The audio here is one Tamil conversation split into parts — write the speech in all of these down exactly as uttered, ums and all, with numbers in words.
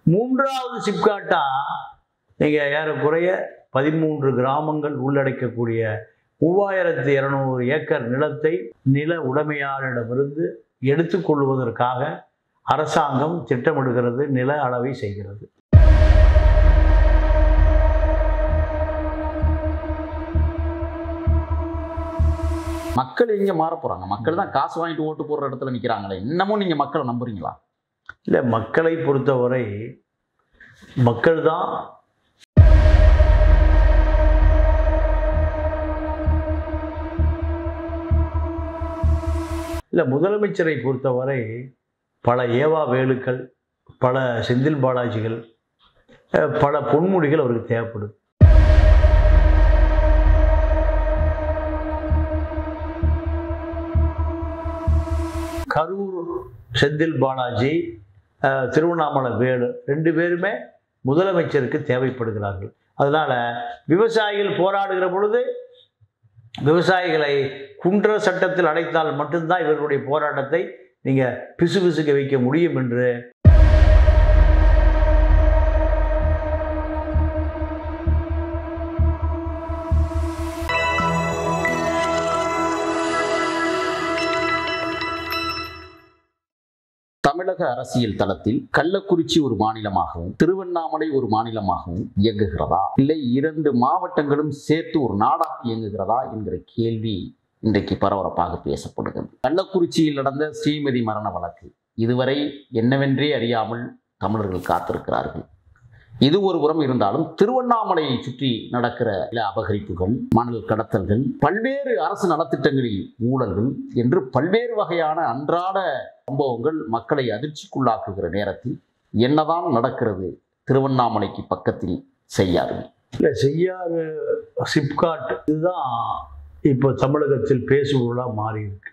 மூன்றாவது சிப்காட்டா நீங்கள் ஏறக்குறைய பதிமூன்று கிராமங்கள் உள்ளடக்கக்கூடிய மூவாயிரத்தி இருநூறு ஏக்கர் நிலத்தை நில உடைமையாளரிடமிருந்து எடுத்துக்கொள்வதற்காக அரசாங்கம் திட்டமிடுகிறது, நில அளவை செய்கிறது. மக்கள் இங்க மாற போறாங்க. மக்கள் தான் காசு வாங்கிட்டு ஓட்டு போடுற இடத்துல நிற்கிறாங்களே, இன்னமும் நீங்க மக்களை நம்புறீங்களா? இல்லை, மக்களை பொறுத்தவரை மக்கள் தான் இல்லை முதலமைச்சரை பொறுத்தவரை பல ஏவா வேலுக்கள், பல செந்தில் பாலாஜிகள், பல பொன்முடிகள் அவருக்கு தேவைப்படுது. கரூர் செந்தில் பாலாஜி, திருவண்ணாமலை வேலு ரெண்டு பேருமே முதலமைச்சருக்கு தேவைப்படுகிறார்கள். அதனால் விவசாயிகள் போராடுகிற பொழுது விவசாயிகளை குன்ற சட்டத்தில் அடைத்தால் மட்டும்தான் இவர்களுடைய போராட்டத்தை நீங்கள் பிசு பிசுக்க வைக்க முடியும் என்று தமிழக அரசியல் தளத்தில் கள்ளக்குறிச்சி ஒரு மாநிலமாகவும் திருவண்ணாமலை ஒரு மாநிலமாகவும் இயங்குகிறதா, இல்லை இரண்டு மாவட்டங்களும் சேர்த்து ஒரு நாடாக இயங்குகிறதா என்கிற கேள்வி இன்றைக்கு பரபரப்பாக பேசப்படுகிறது. கள்ளக்குறிச்சியில் நடந்த ஸ்ரீமதி மரண வழக்கு இதுவரை என்னவென்றே அறியாமல் தமிழர்கள் காத்திருக்கிறார்கள். இது ஒரு புறம் இருந்தாலும் திருவண்ணாமலையை சுற்றி நடக்கிற அபகரிப்புகள், மணல் கடத்தல்கள், பல்வேறு அரசு நலத்திட்டங்களில் ஊழல்கள் என்று பல்வேறு வகையான அன்றாட சம்பவங்கள் மக்களை அதிர்ச்சிக்குள்ளாக்குகிற நேரத்தில் என்னதான் நடக்கிறது திருவண்ணாமலைக்கு பக்கத்தில் செய்யாறு? இல்லை, செய்யாறு சிப்காட் இதுதான் இப்போ தமிழகத்தில் பேசுபொருளாக மாறி இருக்கு.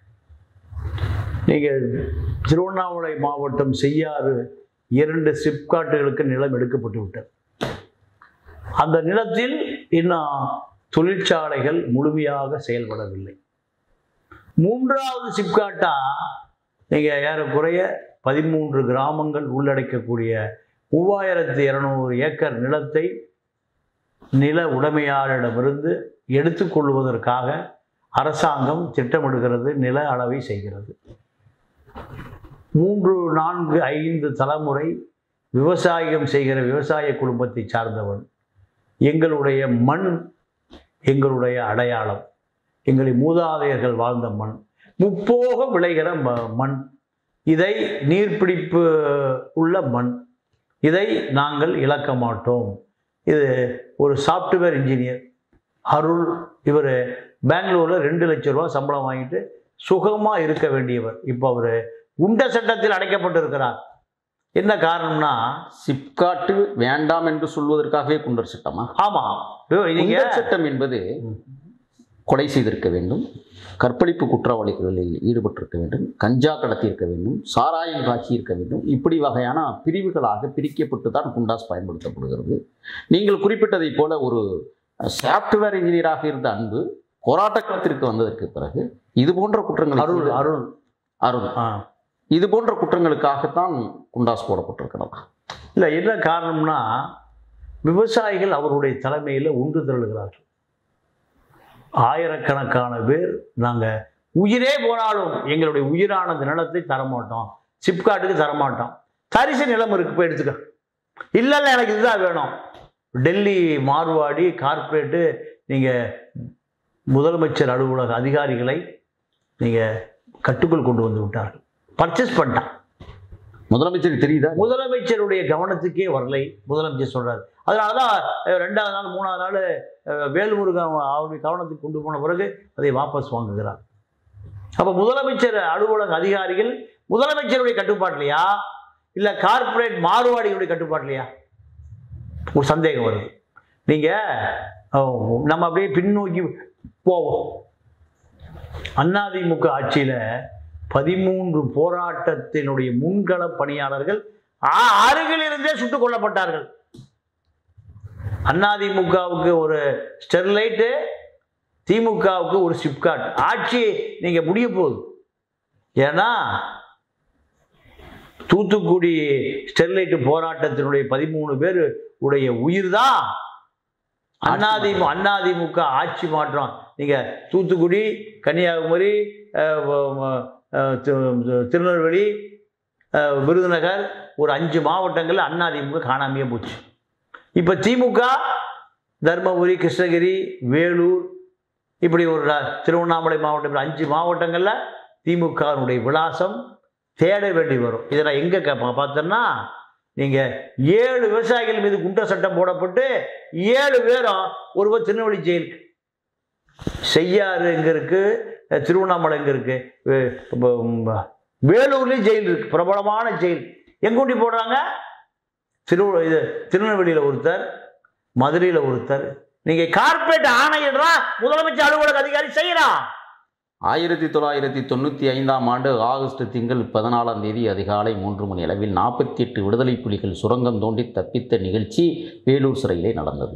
நீங்கள் திருவண்ணாமலை மாவட்டம் செய்யாறு இரண்டு சிப்காட்டுகளுக்கு நிலம் எடுக்கப்பட்டு விட்டது. அந்த நிலத்தில் இன்னும் தொழிற்சாலைகள் முழுமையாக செயல்படவில்லை. மூன்றாவது சிப்காட்டா நீங்கள் ஏறக்குறைய பதிமூன்று கிராமங்கள் உள்ளடக்கக்கூடிய மூவாயிரத்தி இருநூறு ஏக்கர் நிலத்தை நில உடைமையாளரிடமிருந்து எடுத்துக்கொள்வதற்காக அரசாங்கம் திட்டமிடுகிறது, நில அளவை செய்கிறது. மூன்று நான்கு ஐந்து தலைமுறை விவசாயம் செய்கிற விவசாய குடும்பத்தை சார்ந்தவன். எங்களுடைய மண் எங்களுடைய அடையாளம், எங்களை மூதாதையர்கள் வாழ்ந்த மண், முப்போக விளைகிற மண், இதை நீர்பிடிப்பு உள்ள மண், இதை நாங்கள் இழக்க மாட்டோம். இது ஒரு சாஃப்ட்வேர் இன்ஜினியர் அருள், இவர் பெங்களூரில் ரெண்டு லட்சம் ரூபா சம்பளம் வாங்கிட்டு சுகமாக இருக்க வேண்டியவர். இப்போ அவர் குண்ட சட்டத்தில் அடைக்கப்பட்டிருக்கிறார். என்ன காரணம்னா, சிப்காட்டு வேண்டாம் என்று சொல்வதற்காகவே குண்டர் சட்டமா? ஆமாம், குண்டர் சட்டம் என்பது கொலை செய்திருக்க வேண்டும், கற்பழிப்பு குற்றவாளிகளில் ஈடுபட்டிருக்க வேண்டும், கஞ்சா கடத்தியிருக்க வேண்டும், சாராயம் காட்சி இருக்க வேண்டும். இப்படி வகையான பிரிவுகளாக பிரிக்கப்பட்டு தான் குண்டாஸ் பயன்படுத்தப்படுகிறது. நீங்கள் குறிப்பிட்டதை போல ஒரு சாஃப்ட்வேர் இன்ஜினியராக இருந்த அன்பு போராட்ட களத்திற்கு வந்ததற்கு பிறகு இது போன்ற குற்றங்கள் அருள் அருள் அருள் இது போன்ற குற்றங்களுக்காகத்தான் குண்டாஸ் போடப்பட்டிருக்கிறதா? இல்லை, என்ன காரணம்னா, விவசாயிகள் அவருடைய தலைமையில் ஒன்று திரளுகிறார்கள். ஆயிரக்கணக்கான பேர் நாங்கள் உயிரே போனாலும் எங்களுடைய உயிரான நிலத்தை தரமாட்டோம், சிப்காட்டுக்கு தரமாட்டோம், தரிசு நிலம் இருக்கு போய் எடுத்துக்க, இல்லை இல்லை எனக்கு இதுதான் வேணும். டெல்லி மார்வாடி கார்ப்பரேட்டு நீங்கள் முதலமைச்சர் அலுவலக அதிகாரிகளை நீங்கள் கட்டுக்குள் கொண்டு வந்து விட்டார்கள். பர்ச்சேஸ் பண்ணிட்டான். முதலமைச்சருக்கு தெரியுதா? முதலமைச்சருடைய கவனத்துக்கே வரலை. முதலமைச்சர் சொல்றாரு. அதனால தான் ரெண்டாவது நாள் மூணாவது நாள் வேல்முருகன் அவருடைய கவனத்துக்கு கொண்டு போன பிறகு அதை வாபஸ் வாங்குகிறார். அப்போ முதலமைச்சர் அலுவலக அதிகாரிகள் முதலமைச்சருடைய கட்டுப்பாட்டிலையா இல்லை கார்ப்பரேட் மார்வாடிகளுடைய கட்டுப்பாட்டிலையா? ஒரு சந்தேகம் வருது. நீங்கள் நம்ம அப்படியே பின்னோக்கி போவோம். அதிமுக ஆட்சியில் பதிமூன்று போராட்டத்தினுடைய முன்கள பணியாளர்கள் அருகில் இருந்தே சுட்டுக் கொல்லப்பட்டார்கள். அதிமுகவுக்கு ஒரு ஸ்டெர்லைட்டு, திமுகவுக்கு ஒரு சிப்காட். ஆட்சி நீங்க முடிய போகுது. ஏன்னா தூத்துக்குடி ஸ்டெர்லைட் போராட்டத்தினுடைய பதிமூணு பேர் உடைய உயிர் தான் அண்ணாதிமுக அண்ணாதிமுக ஆட்சி மாற்றம். நீங்கள் தூத்துக்குடி, கன்னியாகுமரி, திருநெல்வேலி, விருதுநகர் ஒரு அஞ்சு மாவட்டங்களில் அண்ணாதிமுக காணாமையே போச்சு. இப்போ திமுக தர்மபுரி, கிருஷ்ணகிரி, வேலூர், இப்படி ஒரு திருவண்ணாமலை மாவட்டம், அஞ்சு மாவட்டங்களில் திமுகனுடைய விலாசம் தேட வேண்டி வரும். இதை நான் எங்கே பார்த்தேன்னா, நீங்கள் ஏழு விவசாயிகள் மீது குற்ற சட்டம் போடப்பட்டு ஏழு பேரும் ஒருவர் திருநெல்வேலி ஜெயிலுக்கு, செய்யாறு எங்கே இருக்குது, திருவண்ணாமலை எங்கே இருக்குது, வேலூர்லேயும் ஜெயில் இருக்குது, பிரபலமான ஜெயில். எங்கூட்டி போடுறாங்க? திரு இது திருநெல்வேலியில் ஒருத்தர், மதுரையில் ஒருத்தர். நீங்கள் கார்பரேட் ஆணையர்னா முதலமைச்சர் அலுவலக அதிகாரி செய்யறான். ஆயிரத்தி தொள்ளாயிரத்தி தொண்ணூற்றி ஐந்தாம் ஆண்டு ஆகஸ்ட் திங்கள் பதினாலாம் தேதி அதிகாலை மூன்று மணி அளவில் நாற்பத்தி எட்டு விடுதலை புலிகள் சுரங்கம் தோண்டி தப்பித்த நிகழ்ச்சி வேலூர் சிறையிலே நடந்தது.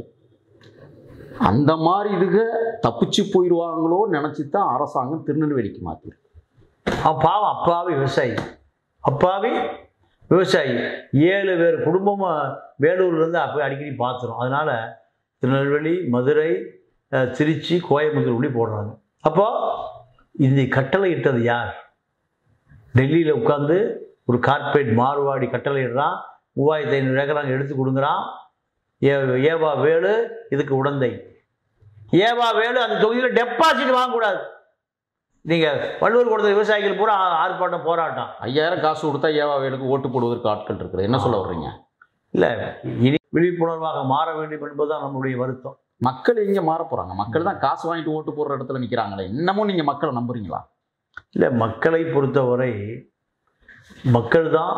அந்த மாதிரி இதுக தப்பிச்சு போயிடுவாங்களோ நினச்சி தான் அரசாங்கம் திருநெல்வேலிக்கு மாற்றிருக்கு. பாவம், அப்பாவி விவசாயி, அப்பாவி விவசாயி. ஏழு பேர் குடும்பமும் வேலூர்லேருந்து அப்போ அடிக்கடி பார்த்துரும். அதனால் திருநெல்வேலி, மதுரை, திருச்சி, கோயம்புத்தூர் இப்படி போடுறாங்க. அப்போது இந்த கட்டளை இட்டது யார்? டெல்லியில் உட்காந்து ஒரு கார்பரேட் மார்வாடி கட்டளை இடுறான். மூவாயிரத்தி ஐநூறு ஏக்கராங்க எடுத்து கொடுங்குறான். ஏ ஏவா வேலு இதுக்கு உடந்தை. ஏவா வேலு அந்த தொகுதியில் டெபாசிட் வாங்கக்கூடாது. நீங்கள் வள்ளுவர் கொடுத்த விவசாயிகள் பூரா ஆர்ப்பாட்டம், போராட்டம். ஐயாயிரம் காசு கொடுத்தா ஏவா வேலுக்கு ஓட்டு போடுவதற்கு ஆட்கள் இருக்குது. என்ன சொல்ல வர்றீங்க? இல்லை, இனி விழிப்புணர்வாக மாற வேண்டும் என்பதுதான் நம்மளுடைய வருத்தம். மக்கள் எங்கே மாற போகிறாங்க? மக்கள் தான் காசு வாங்கிட்டு ஓட்டு போடுற இடத்துல நிற்கிறாங்களே. இன்னமும் நீங்கள் மக்களை நம்புறீங்களா? இல்லை, மக்களை பொறுத்தவரை மக்கள் தான்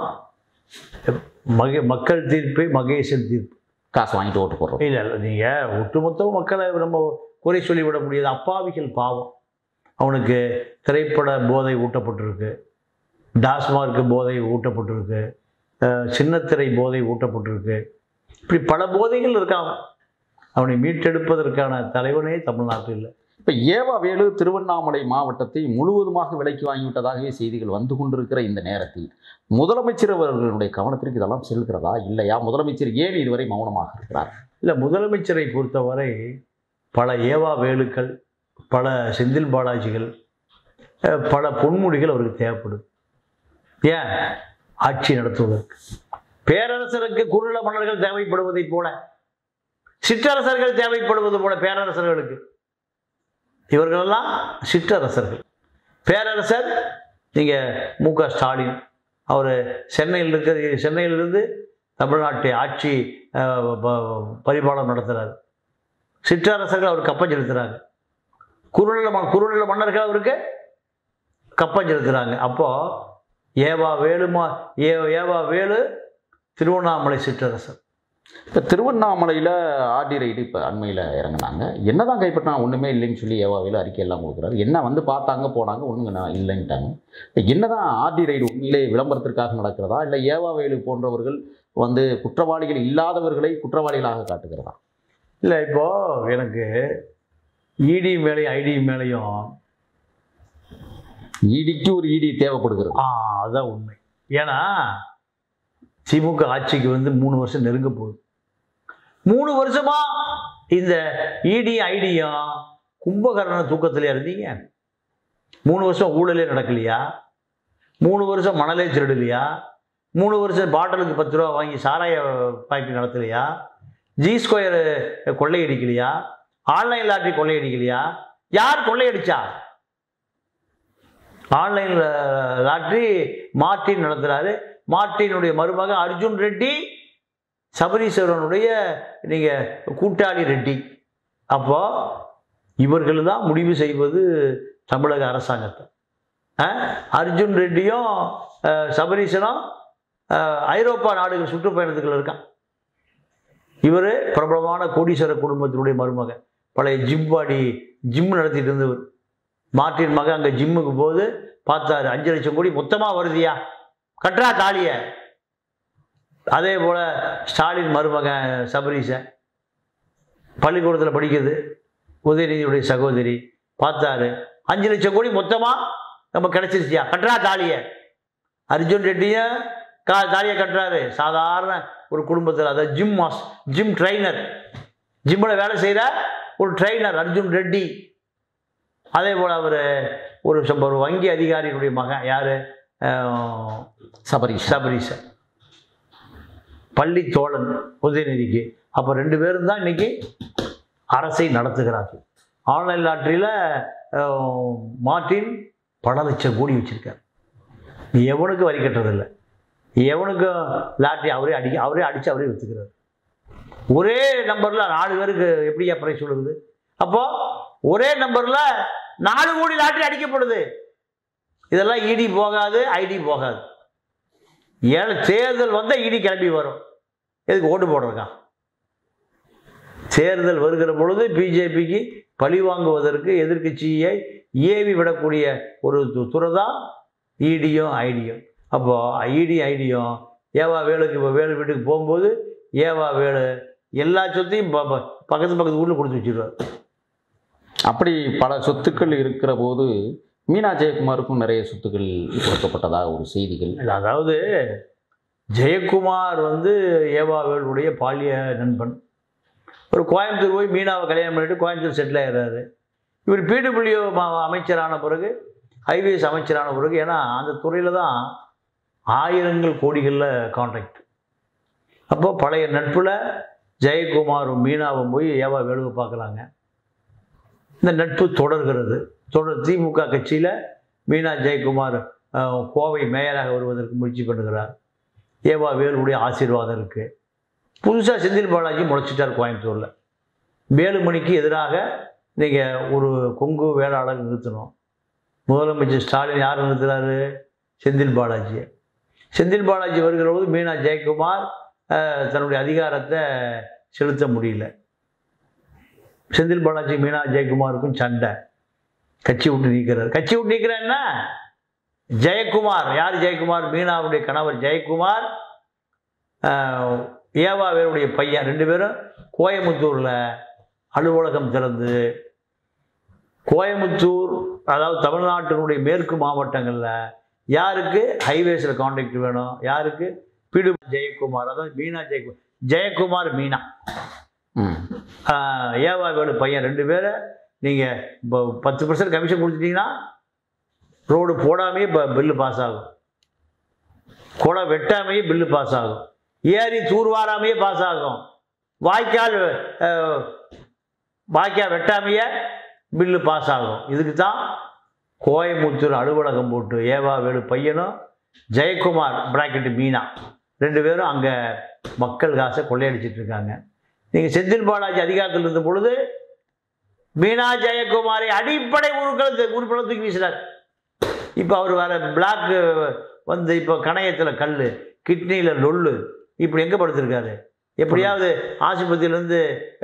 மக மக்கள் தீர்ப்பு மகேசன் தீர்ப்பு. காசு வாங்கிட்டு ஓட்டு போடுறோம். இல்லை இல்லை, நீங்கள் ஒட்டுமொத்த மக்களை நம்ம குறை சொல்லிவிட முடியாது. அப்பாவிகள் பாவம். அவனுக்கு திரைப்பட போதை ஊட்டப்பட்டிருக்கு, டாஸ்மார்க்கு போதை ஊட்டப்பட்டிருக்கு, சின்னத்திரை போதை ஊட்டப்பட்டிருக்கு, இப்படி பல போதைகள் இருக்காங்க. அவனை மீட்டெடுப்பதற்கான தலைவனே தமிழ்நாட்டில் இல்லை. இப்போ ஏவா வேலு திருவண்ணாமலை மாவட்டத்தை முழுவதுமாக விலைக்கு வாங்கிவிட்டதாகவே செய்திகள் வந்து கொண்டிருக்கிற இந்த நேரத்தில் முதலமைச்சர் அவர்களுடைய கவனத்திற்கு இதெல்லாம் செல்கிறதா இல்லையா? முதலமைச்சர் ஏன் இதுவரை மௌனமாக இருக்கிறார்? இல்லை, முதலமைச்சரை பொறுத்தவரை பல ஏவா வேலுக்கள், பல செந்தில் பாலாஜிகள், பல பொன்முடிகள் அவருக்கு தேவைப்படுது. ஏன்? ஆட்சி நடத்துவதற்கு. பேரரசருக்கு குறுநில மன்னர்கள் தேவைப்படுவதைப் போல, சிற்றரசர்கள் தேவைப்படுவது போல பேரரசர்களுக்கு. இவர்களெல்லாம் சிற்றரசர்கள். பேரரசர் நீங்கள் மு க ஸ்டாலின், அவர் சென்னையில் இருக்கிற சென்னையிலிருந்து தமிழ்நாட்டை ஆட்சி பரிபாலனம் நடத்துகிறார். சிற்றரசர்கள் அவருக்கு கப்பம் செலுத்துகிறாங்க. குறுநில குறுநில மன்னர்கள் அவருக்கு கப்பம் செலுத்துகிறாங்க. அப்போது ஏவா வேலுமா ஏ ஏவா வேலு திருவண்ணாமலை சிற்றரசர். இப்போ திருவண்ணாமலையில் ஆர்டி ரைடு இப்போ அண்மையில் இறங்கினாங்க. என்ன தான் கைப்பற்றினா ஒன்றுமே இல்லைன்னு சொல்லி ஏவா வேலு அறிக்கை எல்லாம் கொடுக்குறாரு. என்ன வந்து பார்த்தாங்க, போனாங்க, ஒன்றுங்க இல்லைன்ட்டாங்க. என்ன தான் ஆர்டி ரைடு உண்மையிலே விளம்பரத்திற்காக நடக்கிறதா இல்லை ஏவா வேலு போன்றவர்கள் வந்து குற்றவாளிகள் இல்லாதவர்களை குற்றவாளிகளாக காட்டுகிறதா? இல்லை, இப்போது எனக்கு இடி மேலேயும் ஐடி மேலேயும் இடிக்கு ஒரு இடி தேவைப்படுகிறது. ஆ அதுதான் உண்மை. ஏன்னா திமுக ஆட்சிக்கு வந்து மூணு வருஷம் நெருங்க போகுது. மூணு வருஷமா இந்த இடி ஐடியும் கும்பகர்ண தூக்கத்திலே இருந்தீங்க. மூணு வருஷம் ஊழலே நடக்கலையா? மூணு வருஷம் மணலே திருடலையா? மூணு வருஷம் பாட்டிலுக்கு பத்து ரூபா வாங்கி சாராய பாய்ச்சி நடத்தலையா? ஜி ஸ்கொயர் கொள்ளையடிக்கலையா? ஆன்லைன் லாட்ரி கொள்ளையடிக்கலையா? யார் கொள்ளையடிச்சா? ஆன்லைன் லாட்ரி மார்ட்டின் நடத்துகிறாரு. மார்ட்டினுடைய மருமக அர்ஜுன் ரெட்டி சபரீஸ்வரனுடைய நீங்கள் கூட்டாளி ரெட்டி. அப்போ இவர்கள் தான் முடிவு செய்வது தமிழக அரசாங்கத்தை. அர்ஜுன் ரெட்டியும் சபரீசனும் ஐரோப்பா நாடுகள் சுற்றுப்பயணத்துக்கள் இருக்கான். இவர் பிரபலமான கோடீஸ்வர குடும்பத்தினுடைய மருமக, பழைய ஜிம் பாடி ஜிம் நடத்திட்டு இருந்தவர். மார்ட்டின் மக அங்கே ஜிம்முக்கு போது பார்த்தாரு, அஞ்சு லட்சம் கோடி மொத்தமாக வருதியா, கட்டுறா தாலிய. அதே போல் ஸ்டாலின் மருமகன் சபரீசன் பள்ளிக்கூடத்தில் படிக்குது, உதயநிதியுடைய சகோதரி, பார்த்தாரு, அஞ்சு லட்சம் கோடி மொத்தமாக நம்ம கிடச்சிருச்சியா, கட்டுறா தாலிய. அர்ஜுன் ரெட்டியும் கா தாலியை கட்டுறாரு. சாதாரண ஒரு குடும்பத்தில், அதாவது ஜிம் மாஸ் ஜிம் ட்ரைனர், ஜிம்மில் வேலை செய்கிற ஒரு ட்ரைனர் அர்ஜுன் ரெட்டி. அதே போல் அவர் ஒரு ஒரு வங்கி அதிகாரியினுடைய மகன், யார், சபரீஷ் சபரீஷன், பள்ளி தோழன் உதயநிதிக்கு. அப்போ ரெண்டு பேரும் தான் இன்றைக்கி அரசை நடத்துகிறார்கள். ஆன்லைன் லாட்டரியில் மார்ட்டின் பல லட்சம் கோடி வச்சுருக்கார். எவனுக்கு வரி கட்டுறதில்லை, எவனுக்கும் லாட்டரி அவரே அடி அவரே அடித்து அவரே விற்றுக்கிறார். ஒரே நம்பரில் நாலு பேருக்கு எப்படியா பிரைஸ் சொல்லுது? அப்போது ஒரே நம்பரில் நாலு கோடி லாட்டரி அடிக்கப்படுது. இதெல்லாம் இடி போகாது, ஐடி போகாது. ஏன்னா தேர்தல் வந்தால் இடி கிளம்பி வரும். எதுக்கு ஓட்டு போடுறக்கா? தேர்தல் வருகிற பொழுது பிஜேபிக்கு பழி வாங்குவதற்கு எதிர்க்கட்சியை ஏவி விடக்கூடிய ஒரு துறை தான் இடியும் ஐடியும். அப்போது இடி ஐடியும் ஏவா வேலுக்கு இப்போ வேலு வீட்டுக்கு போகும்போது ஏவா வேலு எல்லா சொத்தையும் பக்கத்து பக்கத்து ஊரில் கொடுத்து வச்சிருவார். அப்படி பல சொத்துக்கள் இருக்கிற போது மீனா ஜெயக்குமாருக்கும் நிறைய சொத்துக்கள் கொடுக்கப்பட்டதாக ஒரு செய்திகள். அதாவது ஜெயக்குமார் வந்து ஏவா வேலுடைய பாலிய நண்பன். ஒரு கோயம்புத்தூர் போய் மீனாவை கல்யாணம் பண்ணிட்டு கோயம்புத்தூர் செட்டில் ஆகிறாரு. இவர் பிடபிள்யூ அமைச்சரான பிறகு, ஹைவேஸ் அமைச்சரான பிறகு, ஏன்னா அந்த துறையில் தான் ஆயிரங்கள் கோடிகளில் கான்ட்ராக்ட். அப்போ பழைய நட்பில் ஜெயக்குமாரும் மீனாவும் போய் ஏவா வேலுவை பார்க்குறாங்க. இந்த நட்பு தொடர்கிறது. தொடர் திமுக கட்சியில் மீனா ஜெயக்குமார் கோவை மேயராக வருவதற்கு முயற்சி பண்ணுகிறார். ஏவா வேலுடைய ஆசீர்வாதம் இருக்குது. புதுசாக செந்தில் பாலாஜி முளைச்சிட்டார் கோயம்புத்தூரில். வேலுமணிக்கு எதிராக நீங்கள் ஒரு கொங்கு வேளாளர் நிறுத்தணும். முதலமைச்சர் ஸ்டாலின் யார் நிறுத்துகிறாரு? செந்தில் பாலாஜியை. செந்தில் பாலாஜி வருகிற போது மீனா ஜெயக்குமார் தன்னுடைய அதிகாரத்தை செலுத்த முடியல. செந்தில் பாலாஜி மீனா ஜெயக்குமாருக்கும் சண்டை. கட்சி விட்டு நீக்கிறார். கட்சி விட்டு நீக்கிறேன்னா ஜெயக்குமார் யார்? ஜெயக்குமார் மீனாவுடைய கணவர் ஜெயக்குமார், ஏவா வேலுடைய பையன், ரெண்டு பேரும் கோயம்புத்தூரில் அலுவலகம் திறந்து, கோயம்புத்தூர் அதாவது தமிழ்நாட்டினுடைய மேற்கு மாவட்டங்களில் யாருக்கு ஹைவேஸில் கான்ட்ராக்ட் வேணும், யாருக்கு பிடு ஜெயக்குமார், அதாவது மீனா ஜெயக்குமார், ஜெயக்குமார் மீனா, ஏவா வேலு பையன், ரெண்டு பேரை நீங்கள் இப்போ பத்து பர்சன்ட் கமிஷன் கொடுத்துட்டிங்கன்னா ரோடு போடாமையே இப்போ பில்லு பாஸ் ஆகும், குளம் வெட்டாமையே பில்லு பாஸ் ஆகும், ஏரி தூர்வாராமையே பாஸ் ஆகும், வாய்க்கால் வாய்க்கால் வெட்டாமையே பில்லு பாஸ் ஆகும். இதுக்கு தான் கோயம்புத்தூர் அலுவலகம் போட்டு ஏவா வேலு பையனும் ஜெயக்குமார் பிராக்கெட்டு மீனா ரெண்டு பேரும் அங்கே மக்கள் காசை கொள்ளையடிச்சிட்டு இருக்காங்க. நீங்கள் செந்தில் பாலாஜி அதிகாரத்தில் இருந்த பொழுது மீனா ஜெயக்குமாரை அடிப்படை உருக்களை உறுப்பினர் தூக்கி வீசினார். இப்போ அவர் வேற பிளாக் வந்து இப்போ கணையத்தில் கல், கிட்னியில் லொல்லு, இப்படி எங்கே படுத்திருக்காரு? எப்படியாவது ஆஸ்பத்திரியிலேருந்து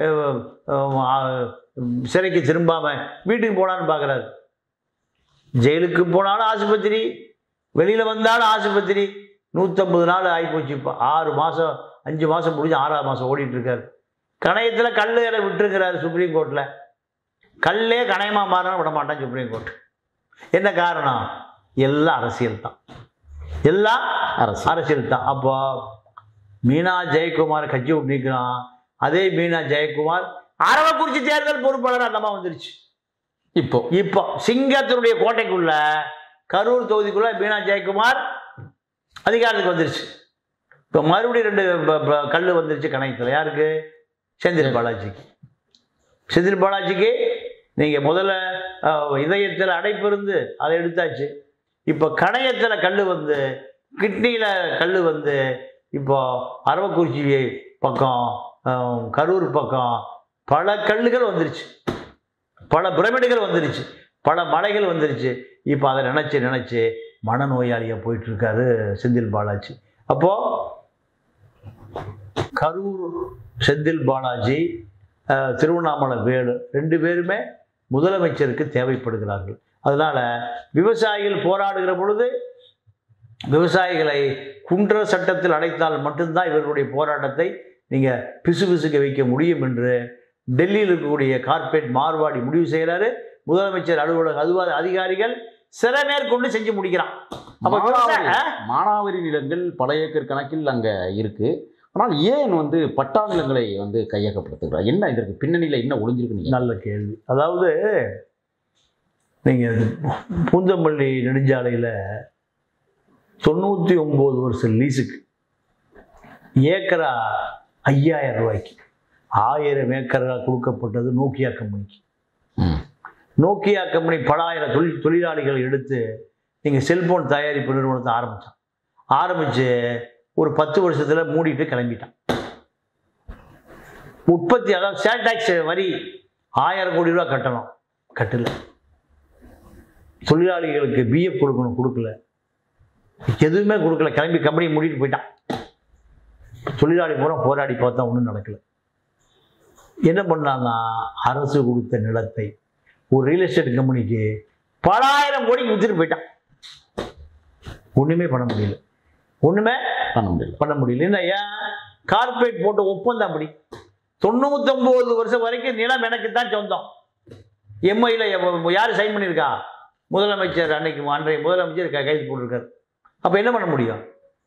சிறைக்கு திரும்பாமல் வீட்டுக்கு போனான்னு பார்க்குறாரு. ஜெயிலுக்கு போனாலும் ஆஸ்பத்திரி, வெளியில் வந்தாலும் ஆஸ்பத்திரி. நூற்றம்பது நாள் ஆகிப்போச்சு. இப்போ ஆறு மாதம் அஞ்சு மாதம் முடிஞ்சு ஆறாவது மாதம் ஓடிட்டுருக்காரு. கணையத்தில் கல் இலை விட்டுருக்கிறாரு சுப்ரீம் கோர்ட்டில். கல்லே கணையமாக மாறினா விட மாட்டான் சுப்ரீம் கோர்ட். என்ன காரணம்? எல்லாம் அரசியல் தான், எல்லாம் அரசு அரசியல் தான். அப்போ மீனா ஜெயக்குமார் கட்சி விட்டு நிற்கிறான். அதே மீனா ஜெயக்குமார் அரவக்குறிச்சி தேர்தல் பொறுப்பாளர் அந்த மாதிரி வந்துருச்சு. இப்போ இப்போ சிங்கத்தினுடைய கோட்டைக்குள்ள கரூர் தொகுதிக்குள்ள மீனா ஜெயக்குமார் அதிகாரத்துக்கு வந்துருச்சு. இப்போ மறுபடியும் ரெண்டு கல் வந்துருச்சு கணையத்தில். யாருக்கு? செந்தில் பாலாஜிக்கு. செந்தில் பாலாஜிக்கு நீங்கள் முதல்ல இதயத்தில் அடைப்பு இருந்து அதை எடுத்தாச்சு. இப்போ கணையத்தில் கல் வந்து, கிட்னியில் கல் வந்து, இப்போ அரவக்குறிச்சி பக்கம், கரூர் பக்கம் பல கல்லுகள் வந்துருச்சு, பல பிரமிடுகள் வந்துருச்சு, பல மலைகள் வந்துருச்சு. இப்போ அதை நினச்சி நினச்சி மனநோயாளியாக போயிட்டுருக்காரு செந்தில் பாலாஜி. அப்போது கரூர் செந்தில் பாலாஜி, திருவண்ணாமலை வேலு ரெண்டு பேருமே முதலமைச்சருக்கு தேவைப்படுகிறார்கள். அதனால் விவசாயிகள் போராடுகிற பொழுது விவசாயிகளை குன்ற சட்டத்தில் அடைத்தால் மட்டும்தான் இவர்களுடைய போராட்டத்தை நீங்கள் பிசு பிசுக்க வைக்க முடியும் என்று டெல்லியில் இருக்கக்கூடிய கார்ப்பரேட் மார்வாடி முடிவு செய்கிறாரு. முதலமைச்சர் அலுவலக அதுவாத அதிகாரிகள் சில மேற்கொண்டு செஞ்சு முடிக்கிறான். அப்ப மானாவாரி விவசாய- மானாவாரி நிலங்கள் பல ஏக்கர் கணக்கில் அங்க இருக்கு. ஆனால் ஏன் வந்து பட்டா நிலங்களை வந்து கையகப்படுத்துகிறார்? என்ன இதற்கு பின்னணியில என்ன ஒளிஞ்சிருக்கு? நீங்க நல்ல கேள்வி. அதாவது நீங்க பூந்தமல்லி நெடுஞ்சாலையில தொண்ணூத்தி ஒன்பது வருஷம் லீஸுக்கு ஏக்கரா ஐயாயிரம் ரூபாய்க்கு ஆயிரம் ஏக்கரா கொடுக்கப்பட்டது நோக்கியா கம்பெனிக்கு. ம். நோக்கியா கம்பெனி பல ஆயிரம் தொழில் தொழிலாளிகளை எடுத்து நீங்கள் செல்போன் தயாரிப்பு நிறுவனத்தை ஆரம்பித்தான். ஆரம்பித்து ஒரு பத்து வருஷத்தில் மூடிட்டு கிளம்பிட்டான். உற்பத்தி, அதாவது சேல் டாக்ஸ் வரி ஆயிரம் கோடி ரூபா கட்டணும், கட்டல. தொழிலாளிகளுக்கு பிஎஃப் கொடுக்கணும், கொடுக்கல. எதுவுமே கொடுக்கல, கிளம்பி கம்பெனி மூடிட்டு போயிட்டான். தொழிலாளி பூரா போராடி பார்த்தா ஒன்றும் நடக்கல. என்ன பண்ணான்னா அரசு கொடுத்த நிலத்தை ஒரு ரியல் எஸ்டேட் கம்பெனிக்கு பலாயிரம் கோடிக்கு வித்துட்டு போயிட்டான். ஒண்ணுமே பண்ண முடியல, ஒண்ணுமே பண்ண முடியல பண்ண முடியல. என்ன ஏன்? கார்பரேட் போட்ட ஒப்பந்தம் அப்படி. தொண்ணூத்தி ஒன்பது வருஷம் வரைக்கும் நிலம் எனக்கு தான் சொந்தம். எம்ஐல யாரு சைன் பண்ணியிருக்கா? முதலமைச்சர், அன்னைக்கு அன்றைய முதலமைச்சர் கைது போட்டிருக்காரு. அப்ப என்ன பண்ண முடியும்?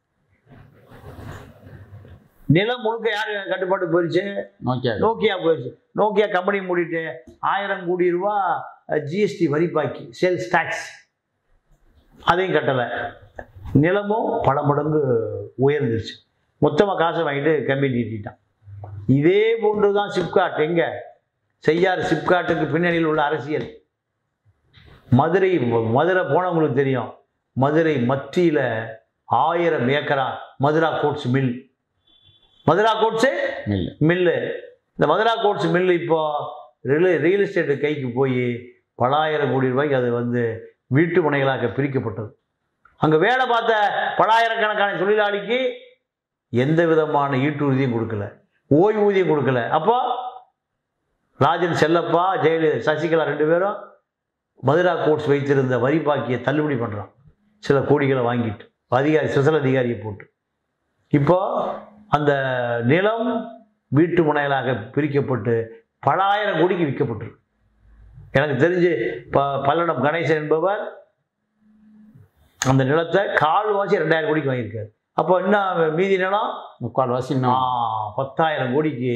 நிலம் முழுக்க யாரு கட்டுப்பாட்டு போயிடுச்சு? நோக்கியா நோக்கியா போயிடுச்சு. நோக்கியா கம்பெனி மூடிட்டு ஆயிரம் கோடி ரூபா ஜிஎஸ்டி வரி பாக்கி, சேல்ஸ் டாக்ஸ், அதையும் கட்டலை. நிலமும் பல மடங்கு உயர்ந்துருச்சு. மொத்தமாக காசை வாங்கிட்டு கம்பெனி நீட்டிட்டான். இதே போன்று தான் சிப்காட். எங்க செய்யார் சிப்காட்டுக்கு பின்னணியில் உள்ள அரசியல். மதுரை மதுரை போனவங்களுக்கு தெரியும். மதுரை மத்தியில் ஆயிரம் ஏக்கரா Madura Coats mill. Madura Coats mill mill இந்த மதுரா கோட்ஸ் மில்லு இப்போ ரியல் ரியல் எஸ்டேட்டு கைக்கு போய் பலாயிரம் கோடி ரூபாய்க்கு அது வந்து வீட்டு மனைகளாக பிரிக்கப்பட்டது. அங்கே வேலை பார்த்த பலாயிரக்கணக்கான தொழிலாளிக்கு எந்த விதமான ஈட்டுறுதியும் கொடுக்கல, ஓய்வூதியம் கொடுக்கல. அப்போ ராஜன் செல்லப்பா, ஜெயலலிதா, சசிகலா ரெண்டு பேரும் மதுரா கோட்ஸ் வைத்திருந்த வரி பாக்கியை தள்ளுபடி பண்ணுறான். சில கோடிகளை வாங்கிட்டு அதிகாரி, ஸ்பெஷல் அதிகாரியை போட்டு. இப்போ அந்த நிலம் வீட்டு முனைகளாக பிரிக்கப்பட்டு பலாயிரம் கோடிக்கு விற்கப்பட்டிருக்கு. எனக்கு தெரிஞ்சு ப பல்லடம் கணேசன் என்பவர் அந்த நிலத்தை கால்வாசி ரெண்டாயிரம் கோடிக்கு வாங்கியிருக்காரு. அப்போ என்ன மீதி நிலம்? முக்கால்வாசி பத்தாயிரம் கோடிக்கு.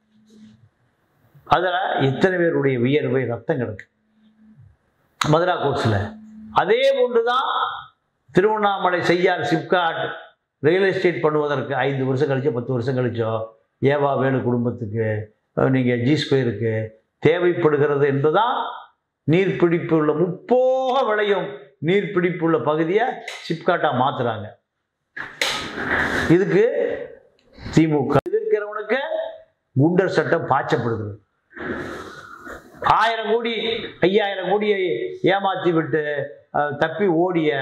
அதில் எத்தனை பேருடைய வியர்வை ரத்தம் கிடக்கு மதுரா கோட்ஸில். அதே போன்று தான் திருவண்ணாமலை செய்யார் சிப்காட் ரியல் எஸ்டேட் பண்ணுவதற்கு ஐந்து வருஷம் கழிச்சோ பத்து வருஷம் கழிச்சோ ஏவா வேலு குடும்பத்துக்கு, நீங்கள் ஜி ஸ்கொயருக்கு தேவைப்படுகிறது என்பதுதான் நீர்பிடிப்பு உள்ள முப்போக விளையும் நீர்பிடிப்பு உள்ள பகுதியை சிப்காட்டாக மாற்றுறாங்க. இதுக்கு திமுக எதிர்க்கிறவனுக்கு குண்டர் சட்டம் பாய்ச்சப்படுகிறது. ஆயிரம் கோடி ஐயாயிரம் கோடியை ஏமாற்றி விட்டு தப்பி ஓடிய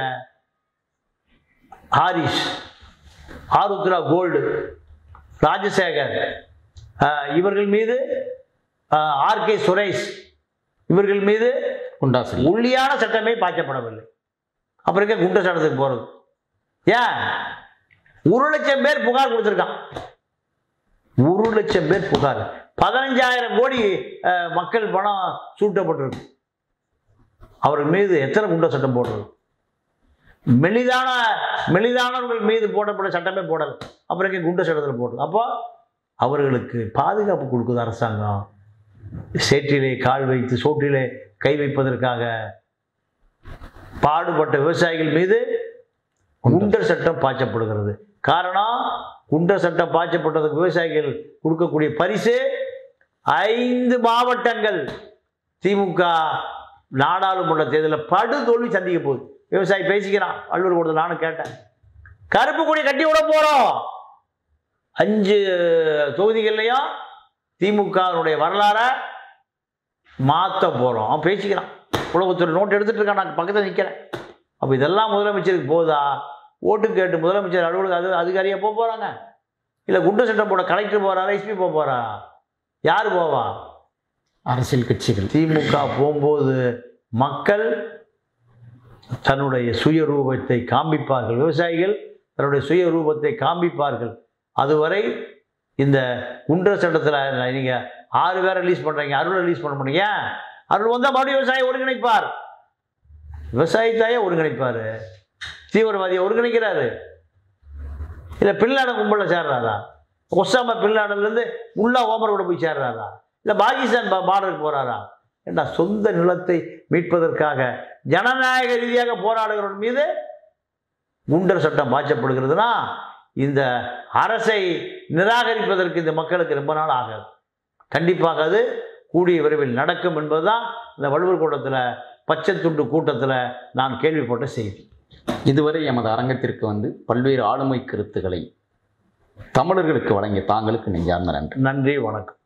ஹாரிஸ், ஆருத்ரா கோல்டு, ராஜசேகர், இவர்கள் மீது ஆர் கே சுரேஷ், இவர்கள் மீது குண்டாசு உள்ளியான சட்டமே பாய்ச்சப்படவில்லை. அப்புறம் குண்ட சட்டத்துக்கு போறது ஏன்? ஒரு லட்சம் பேர் புகார் கொடுத்துருக்கான். ஒரு லட்சம் பேர் புகார், பதினஞ்சாயிரம் கோடி மக்கள் பணம் சூட்டப்பட்டிருக்கு. அவர்கள் மீது எத்தனை குண்ட சட்டம் போடுறது? மெலிதான மெலிதானவர்கள் மீது போடப்பட்ட சட்டமே போடலை. அப்புறம் இங்கே குண்ட சட்டத்தில் போடுறது. அப்போ அவர்களுக்கு பாதுகாப்பு கொடுக்குது அரசாங்கம். சேற்றிலே கால் வைத்து சோற்றிலே கை வைப்பதற்காக பாடுபட்ட விவசாயிகள் மீது குண்டர் சட்டம் பாய்ச்சப்படுகிறது. காரணம், குண்டர் சட்டம் பாய்ச்சப்பட்டதுக்கு விவசாயிகள் கொடுக்கக்கூடிய பரிசு ஐந்து மாவட்டங்கள். திமுக நாடாளுமன்ற தேர்தலில் படுதோல்வி சந்திக்க போகுது. விவசாயி பேசிக்கிறான், அள்ளூர் கொடுத்து நானும் கேட்டேன். கருப்பு கொடி கட்டி விட போறோம். அஞ்சு தொகுதிகள்லையும் திமுகவுடைய வரலாறை மாற்ற போறோம். அவன் பேசிக்கிறான். உலகத்துறை நோட்டு எடுத்துட்டு இருக்கான், நான் பக்கத்தில் நிற்கிறேன். அப்போ இதெல்லாம் முதலமைச்சருக்கு போதா? ஓட்டு கேட்டு முதலமைச்சர் அலுவலக அது அதிகாரியாக போக போகிறாங்க, இல்லை குண்ட சட்டம் போட கலெக்டர் போகிறாரா, எஸ்பி போக போகிறா? யார் போவா? அரசியல் கட்சிகள். திமுக போகும்போது மக்கள் தன்னுடைய சுயரூபத்தை காண்பிப்பார்கள், விவசாயிகள் தன்னுடைய சுயரூபத்தை காண்பிப்பார்கள். அதுவரை இந்த குண்ட சட்டத்தில் நீங்கள் ஆறு பேரை ரிலீஸ் பண்ணுறீங்க, அருள் ரிலீஸ் பண்ண முடியும். ஏன்? அருள் வந்தால் மறுபடியும் விவசாயி ஒருங்கிணைப்பார். விவசாயத்தாயே ஒருங்கிணைப்பார், தீவிரவாதியை ஒருங்கிணைக்கிறாரு. இல்லை பின்லாடன் கும்பலில் சேர்றாரா? ஒசாமா பின்லாடன்லேருந்து முல்லா ஓமரோட போய் சேர்றாரா? இல்லை பாகிஸ்தான் பார்டருக்கு போகிறாரா? ஏன்னா சொந்த நிலத்தை மீட்பதற்காக ஜனநாயக ரீதியாக போராடுகிறவன் மீது குண்டர் சட்டம் பாய்ச்சப்படுகிறதுனா இந்த அரசை நிராகரிப்பதற்கு இந்த மக்களுக்கு ரொம்ப நாள் ஆகாது. கண்டிப்பாக அது கூடிய விரைவில் நடக்கும் என்பதுதான் இந்த வள்ளுவர் கூட்டத்தில் பச்சை துண்டு கூட்டத்தில் நான் கேள்விப்பட்ட செய்தி. இதுவரை எமது அரங்கத்திற்கு வந்து பல்வேறு ஆளுமை கருத்துக்களை தமிழர்களுக்கு வழங்கிய தாங்களுக்கு நெஞ்சார்ந்த நன்றி. நன்றி, வணக்கம்.